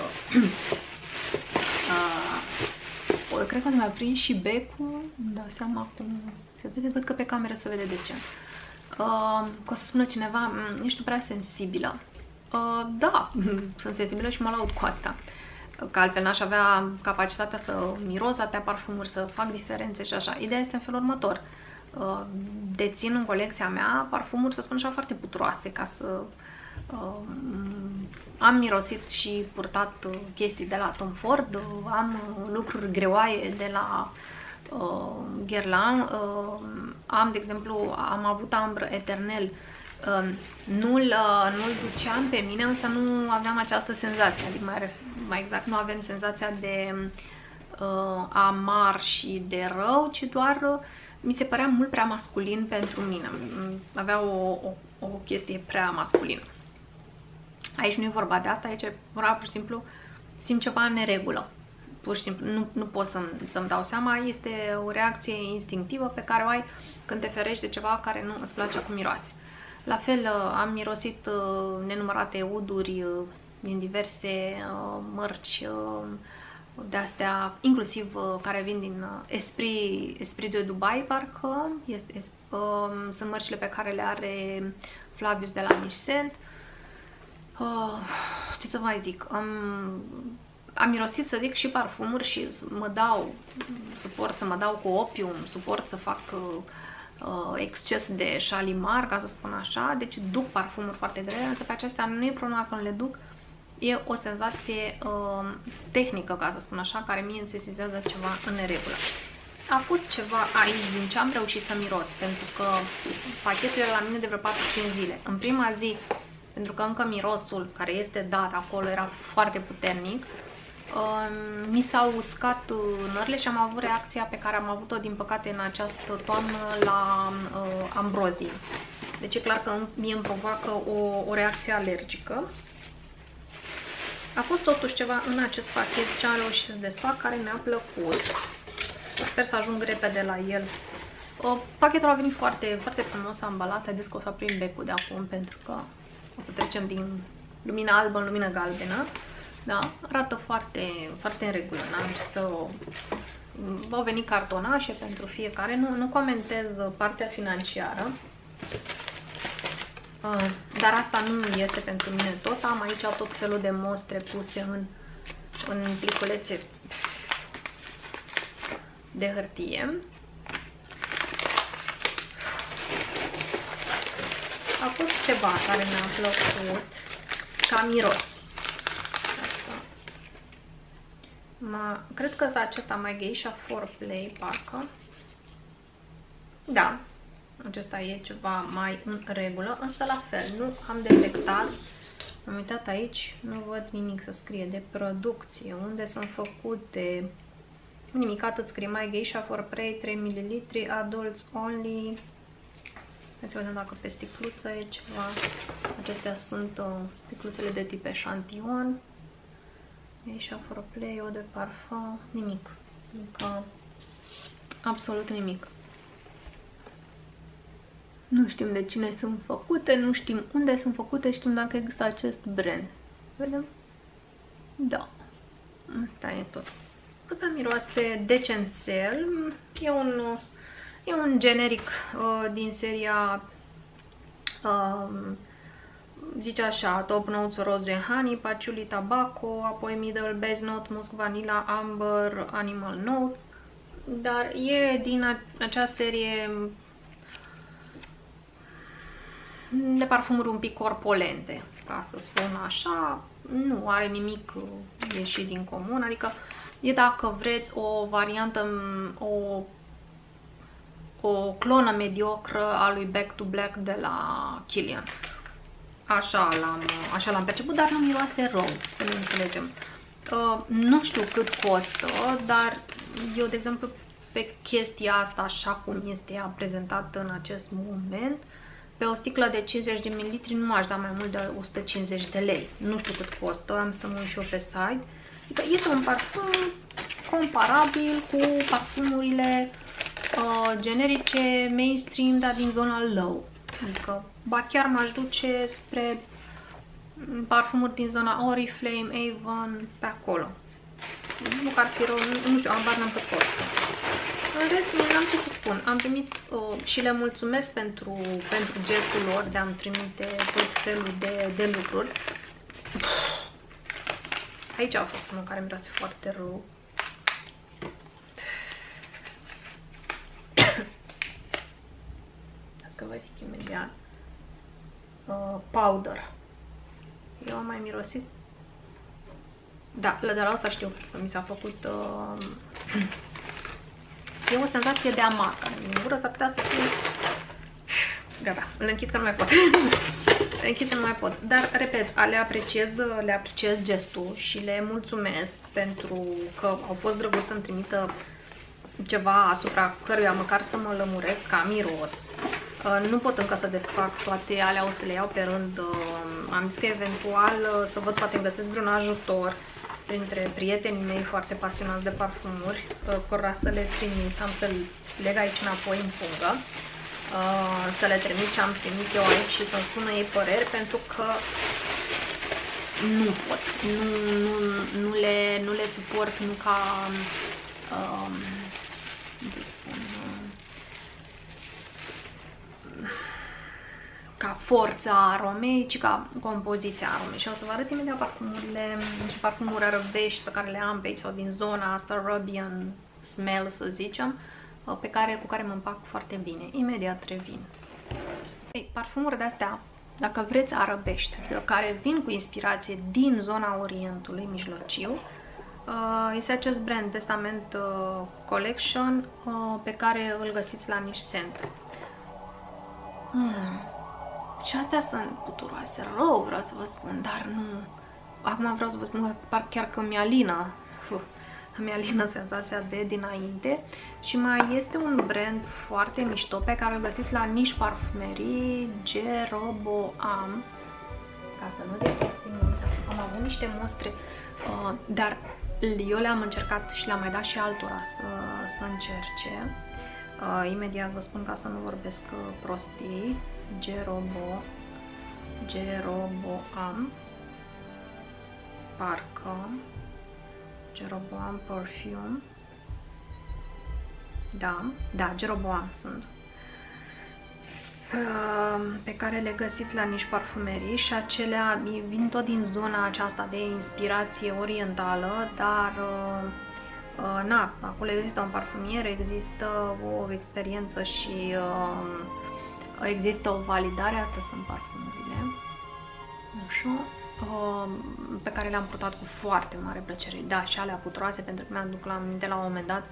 [SPEAKER 1] uh, Cred că mi-a prins și becul, îmi dau seama cum se vede, văd că pe cameră se vede de ce. Uh, că o să spună cineva, ești tu prea sensibilă. Uh, da, sunt sensibilă și mă laud cu asta. Că altfel n-aș avea capacitatea să miros atâtea parfumuri, să fac diferențe și așa. Ideea este în felul următor. Uh, dețin în colecția mea parfumuri, să spun așa, foarte puturoase, ca să... Uh, am mirosit și purtat uh, chestii de la Tom Ford, uh, am uh, lucruri greoaie de la uh, Guerlain, uh, am, de exemplu, am avut ambră Eternel, uh, nu-l uh, nu duceam pe mine, însă nu aveam această senzație, adică mai, mai exact nu avem senzația de uh, amar și de rău, ci doar uh, mi se părea mult prea masculin pentru mine, avea o, o, o chestie prea masculină. Aici nu e vorba de asta, aici e vorba pur și simplu, simt ceva în neregulă. Pur și simplu nu, nu pot să-mi să-mi dau seama, este o reacție instinctivă pe care o ai când te ferești de ceva care nu îți place cum miroase. La fel, am mirosit nenumărate uduri din diverse mărci de astea, inclusiv care vin din Esprit, Esprit de Dubai, parcă, este, sunt mărcile pe care le are Flavius de la Niche Scent. Uh, ce să mai zic, am, am mirosit, să zic, și parfumuri și mă dau, suport să mă dau cu opium, suport să fac uh, exces de șalimar, ca să spun așa, deci duc parfumuri foarte grele, însă pe acestea nu e problema că nu le duc, e o senzație uh, tehnică, ca să spun așa, care mie îmi sesizează ceva în neregulă. A fost ceva aici din ce am reușit să miros, pentru că pachetul era la mine de vreo patru cinci zile. În prima zi, pentru că încă mirosul care este dat acolo era foarte puternic, mi s-au uscat nările și am avut reacția pe care am avut-o, din păcate, în această toamnă la uh, ambrozie. Deci e clar că mie îmi provoacă o, o reacție alergică. A fost totuși ceva în acest pachet ce am reușit să desfac, care mi-a plăcut. Sper să ajung repede la el. Uh, pachetul a venit foarte, foarte frumos ambalat. Haideți că o să aprind becul de acum, pentru că o să trecem din lumina albă în lumină galbenă. Da, arată foarte, foarte în regulă. N-am ce să o... Au venit cartonașe pentru fiecare. Nu, nu comentez partea financiară. Uh, dar asta nu este pentru mine tot. Am aici tot felul de mostre puse în, în pliculețe de hârtie. A fost ceva care mi-a plăcut ca miros. Ma, cred că acesta mai Geisha Foreplay, parcă. Da, acesta e ceva mai în regulă, însă la fel, nu am detectat. Am uitat aici, nu văd nimic să scrie de producție, unde sunt făcute, nimic, atât scrie My Geisha for Prey, trei mililitri, Adults Only. Hai să vedem dacă pe sticluță e ceva. Acestea sunt uh, sticluțele de tip eșantion. Geisha for Play, eau de parfum, nimic. Adică, absolut nimic. Nu știm de cine sunt făcute, nu știm unde sunt făcute, știm dacă există acest brand. Vedem? Da. Asta e tot. Asta miroase decențel. E un, e un generic uh, din seria, uh, zice așa, Top Notes Rose and Honey, Patchouli Tobacco, apoi Middle Base Note, Musk Vanilla, Amber, Animal Notes. Dar e din acea serie de parfumuri un pic corpolente, ca să spun așa. Nu are nimic ieșit din comun, adică e, dacă vreți, o variantă, o, o clonă mediocră a lui Back to Black de la Kilian. Așa l-am așa l-am perceput, dar nu miroase rău, să ne înțelegem. Uh, nu știu cât costă, dar eu, de exemplu, pe chestia asta, așa cum este ea prezentată în acest moment, pe o sticlă de cincizeci de mililitri nu aș da mai mult de o sută cincizeci de lei. Nu știu cât costă, am să mă uit și eu pe site. Adică este un parfum comparabil cu parfumurile uh, generice mainstream, dar din zona low. Adică, ba chiar m-aș duce spre parfumuri din zona Oriflame, Avon, pe acolo. Nu că ar fi rău, nu, nu știu, ambar n-am cât costă. În rest, nu am ce să spun. Am primit uh, și le mulțumesc pentru, pentru gestul lor de a-mi trimite tot felul de, de lucruri. Aici a fost unul care miroase foarte rău. Las că vă zic imediat. Uh, powder. Eu am mai mirosit. Da, de la asta știu că mi s-a făcut... Uh, e o senzație de amar, care din gură s-ar putea să fie... Gata, îl închid că nu mai pot. Îl închid că nu mai pot. Dar, repet, le apreciez, le apreciez gestul și le mulțumesc pentru că au fost drăguți să-mi trimită ceva asupra căruia măcar să mă lămuresc ca miros. Nu pot încă să desfac toate alea, o să le iau pe rând. Am zis că eventual să văd, poate îmi găsesc vreun ajutor printre prietenii mei foarte pasionați de parfumuri, cărora să le trimit. Am să leg aici înapoi în pungă, să le trimit ce am primit eu aici și să-mi spună ei păreri, pentru că nu pot, nu, nu, nu, le, nu le suport, nu ca, um, cum să spun, ca forța aromei, ci ca compoziția aromei. Și o să vă arăt imediat parfumurile și parfumuri arăbești pe care le am pe aici, sau din zona asta, Rubian Smell, să zicem, pe care, cu care mă împac foarte bine. Imediat revin. Ei, parfumuri de-astea, dacă vreți arăbești, care vin cu inspirație din zona Orientului Mijlociu, este acest brand Testament Collection, pe care îl găsiți la Niche Center. Hmm. Și astea sunt puturoase, rău vreau să vă spun, dar nu... Acum vreau să vă spun că par chiar că mi-alină, mi-alină senzația de dinainte. Și mai este un brand foarte mișto pe care îl găsiți la Niche Parfumerie, Jeroboam. Ca să nu zic prostii, am avut niște mostre, uh, dar eu le-am încercat și le-am mai dat și altora să, să încerce. Uh, imediat vă spun ca să nu vorbesc prostii. Jerobo, Jeroboam, parcă, Jeroboam Perfume, da, da, Jeroboam sunt, uh, pe care le găsiți la Niche Parfumerie și acelea vin tot din zona aceasta de inspirație orientală, dar uh, uh, na, acolo există un parfumier, există o experiență și uh, există o validare, astea sunt parfumurile, așa, pe care le-am purtat cu foarte mare plăcere. Da, și alea putroase, pentru că mi-am duc la aminte la un moment dat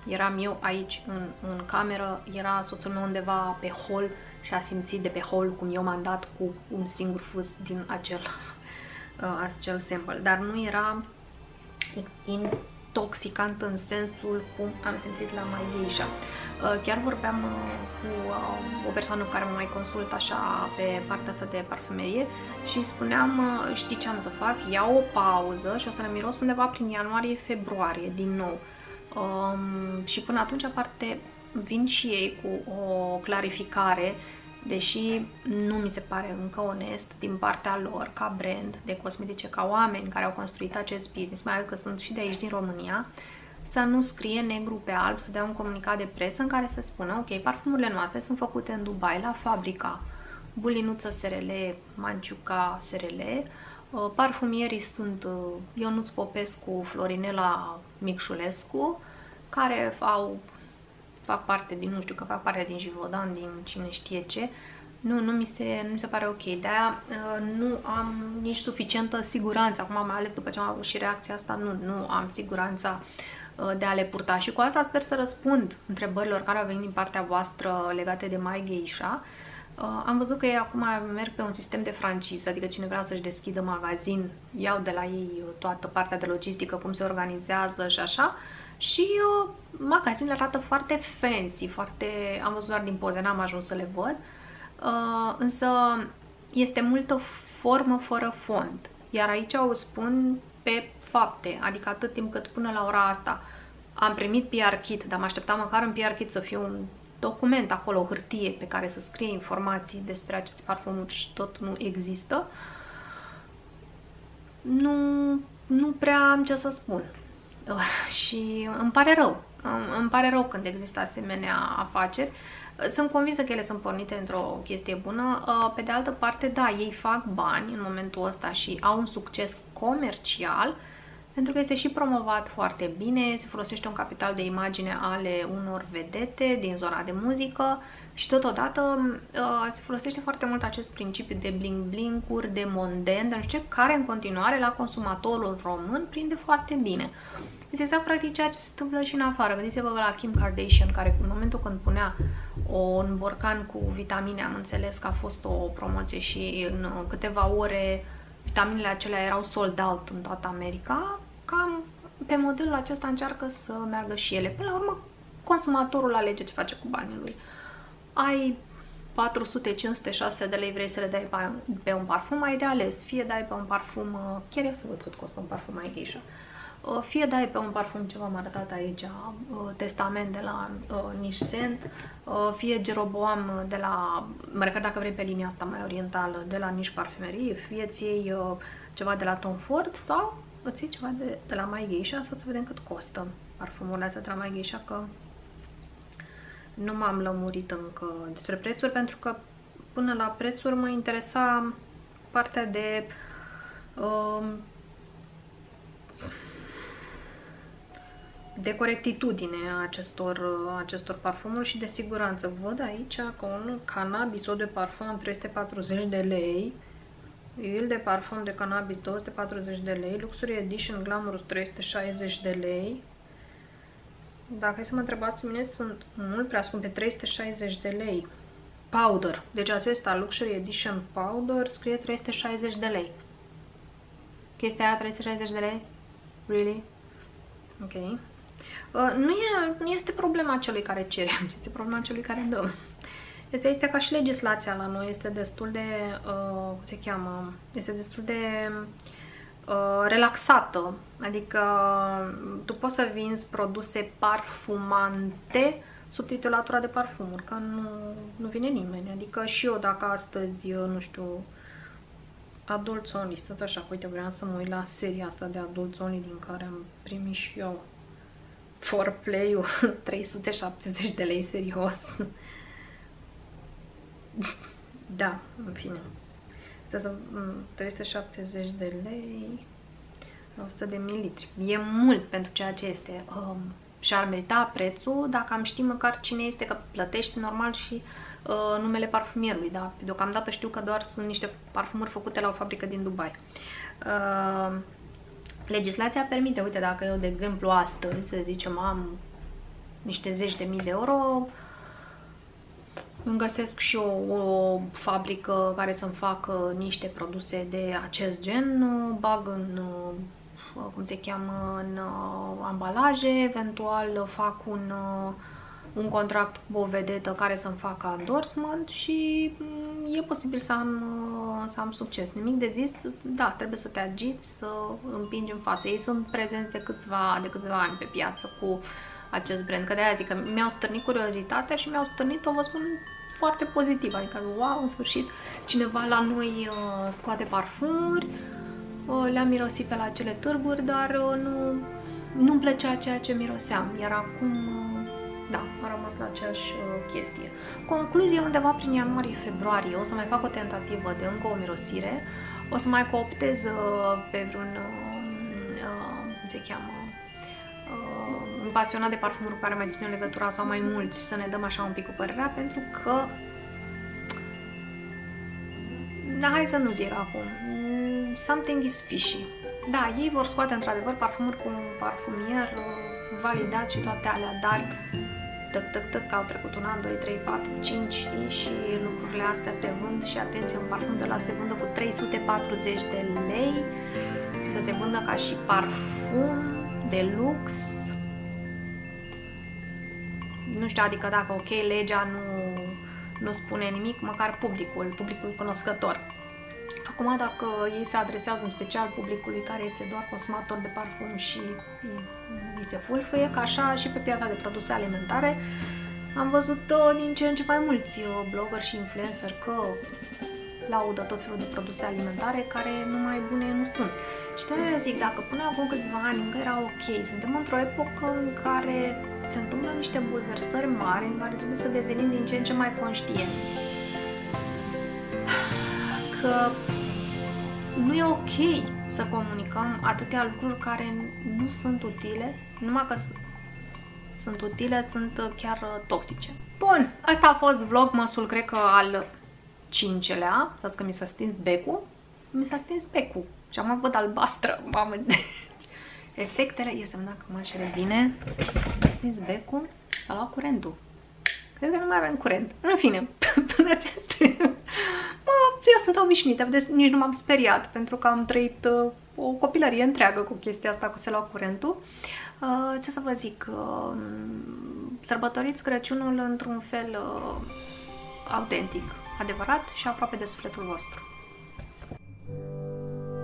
[SPEAKER 1] eram eu aici în, în cameră, era soțul meu undeva pe hol și a simțit de pe hol cum eu m-am dat cu un singur fus din acel, uh, acel sample. Dar nu era intoxicant în sensul cum am simțit la My Geisha. Uh, chiar vorbeam uh, cu uh, o persoană care mă mai consult așa pe partea asta de parfumerie și spuneam, uh, știi ce am să fac? Iau o pauză și o să le miros undeva prin ianuarie-februarie din nou. Um, și până atunci, aparte, vin și ei cu o clarificare, deși nu mi se pare încă onest din partea lor, ca brand de cosmetice, ca oameni care au construit acest business, mai ales că sunt și de aici din România, să nu scrie negru pe alb, să dea un comunicat de presă în care să spună, ok, parfumurile noastre sunt făcute în Dubai, la fabrica Bulinuță S R L, Manciuca S R L, parfumierii sunt Ionuț Popescu, Florinela Micșulescu, care au, fac parte din, nu știu, că fac parte din Givaudan, din cine știe ce. Nu, nu mi se, nu mi se pare ok. De-aia nu am nici suficientă siguranță. Acum, mai ales după ce am avut și reacția asta, nu, nu am siguranța de a le purta. Și cu asta sper să răspund întrebărilor care au venit din partea voastră legate de My Geisha. Uh, am văzut că ei acum merg pe un sistem de franciză, adică cine vrea să-și deschidă magazin, iau de la ei toată partea de logistică, cum se organizează și așa. Și uh, magazinele arată foarte fancy, foarte... am văzut doar din poze, n-am ajuns să le văd. Uh, însă este multă formă fără fond. Iar aici o spun pe fapte, adică atât timp cât până la ora asta am primit P R kit, dar mă așteptam măcar în P R kit să fie un document acolo, o hârtie pe care să scrie informații despre aceste parfumuri și tot nu există, nu, nu prea am ce să spun. Uh, și îmi pare rău. Um, îmi pare rău când există asemenea afaceri. Sunt convinsă că ele sunt pornite într-o chestie bună. Uh, pe de altă parte, da, ei fac bani în momentul ăsta și au un succes comercial, pentru că este și promovat foarte bine, se folosește un capital de imagine ale unor vedete din zona de muzică și totodată se folosește foarte mult acest principiu de bling-bling-uri, de monden, de nu știu ce, care în continuare la consumatorul român prinde foarte bine. Este exact practic ceea ce se întâmplă și în afară. Gândiți-vă la Kim Kardashian, care în momentul când punea un borcan cu vitamine, am înțeles că a fost o promoție și în câteva ore vitaminele acelea erau sold out în toată America. Cam pe modelul acesta încearcă să meargă și ele. Până la urmă, consumatorul alege ce face cu banii lui. Ai patru sute, cinci sute, șase sute de lei, vrei să le dai pe un parfum, ai de ales. Fie dai pe un parfum, chiar ia să văd cât costă un parfum My Geisha. Fie dai pe un parfum, ce v-am arătat aici, Testament de la Niche Scent, fie Jeroboam de la, mă refer dacă vrei pe linia asta mai orientală, de la Niche Parfumerie, fie ți iei ceva de la Tom Ford sau îți iei ceva de, de la My Geisha, să-ți vedem cât costă parfumurile astea de la My Geisha, că nu m-am lămurit încă despre prețuri, pentru că până la prețuri mă interesa partea de uh, de corectitudine a acestor, acestor parfumuri și de siguranță. Văd aici că un cannabis eau de parfum trei sute patruzeci de lei, huile de parfum de cannabis două sute patruzeci de lei, Luxury Edition Glamorous trei sute șaizeci de lei. Dacă e să mă întrebați pe mine, sunt mult prea scumpe, trei sute șaizeci de lei. Powder, deci acesta Luxury Edition Powder scrie trei sute șaizeci de lei. Chestia aia trei sute șaizeci de lei? Really? Ok. Uh, nu, e, nu este problema celui care cere, este problema celui care dă. Este, este ca și legislația la noi, este destul de, uh, cum se cheamă, este destul de uh, relaxată. Adică tu poți să vinzi produse parfumante sub titulatura de parfumuri, că nu, nu vine nimeni. Adică și eu dacă astăzi, nu știu, Adults Only, stați așa, uite, vreau să mă uit la seria asta de Adults Only din care am primit și eu foreplay-ul trei sute șaptezeci de lei, serios. Da, în fine. trei sute șaptezeci de lei, o sută de mililitri. E mult pentru ceea ce este. Um, și ar merita prețul dacă am ști măcar cine este, că plătești normal și uh, numele parfumierului, da? Deocamdată știu că doar sunt niște parfumuri făcute la o fabrică din Dubai. Uh, legislația permite, uite, dacă eu, de exemplu, astăzi, să zicem, am niște zeci de mii de euro. Îmi găsesc și o, o fabrică care să-mi facă niște produse de acest gen, bag în, cum se cheamă, în ambalaje, eventual fac un, un contract cu o vedetă care să-mi facă endorsement și e posibil să am, să am succes. Nimic de zis, da, trebuie să te agiți, să împingi în față. Ei sunt prezenți de câțiva, de câțiva ani pe piață cu acest brand, că de-aia zic că mi-au stârnit curiozitatea și mi-au stârnit-o, vă spun, foarte pozitiv, adică, wow, în sfârșit, cineva la noi uh, scoate parfumuri, uh, le-am mirosit pe la acele târguri, dar uh, nu, nu-mi plăcea ceea ce miroseam, iar acum, uh, da, a rămas la aceeași uh, chestie. Concluzie, undeva prin ianuarie-februarie o să mai fac o tentativă de încă o mirosire, o să mai cooptez uh, pe vreun, uh, uh, cum se cheamă, un pasionat de parfumuri care mai ține legătura sau mai mulți și să ne dăm așa un pic cu părerea, pentru că da, hai să nu zic acum, something is fishy. Da, ei vor scoate într-adevăr parfumuri cu un parfumier validat și toate alea, dar tăc, tăc, tăc, că au trecut un an, doi, trei, patru, cinci, știi, și lucrurile astea se vând și atenție, un parfum de la se vândă cu trei sute patruzeci de lei și să se vândă ca și parfum de lux. Nu știu, adică dacă, ok, legea nu, nu spune nimic, măcar publicul, publicul cunoscător. Acum, dacă ei se adresează în special publicului care este doar consumator de parfum și îi se fulfăie, ca așa și pe piața de produse alimentare, am văzut din ce în ce mai mulți blogger și influencer că laudă tot felul de produse alimentare care numai bune nu sunt. Și de-aia zic, dacă până acum câțiva ani încă era ok, suntem într-o epocă în care se întâmplă niște bulversări mari, în care trebuie să devenim din ce în ce mai conștienți. Că nu e ok să comunicăm atâtea lucruri care nu sunt utile, numai că sunt utile, sunt chiar toxice. Bun, asta a fost vlogmasul, cred că al cincelea, să că mi s-a stins becul, mi s-a stins becul. Și am văd albastră, mamă. Efectele, ia să-mi dacă mă așa bine. S-a stins becul, a luat curentul. Cred că nu mai avem curent. În fine, până aceste... Eu sunt obișnuită, deci nici nu m-am speriat, pentru că am trăit uh, o copilărie întreagă cu chestia asta, cu se lua curentul. Uh, ce să vă zic, uh, sărbătoriți Crăciunul într-un fel uh, autentic, adevărat și aproape de sufletul vostru.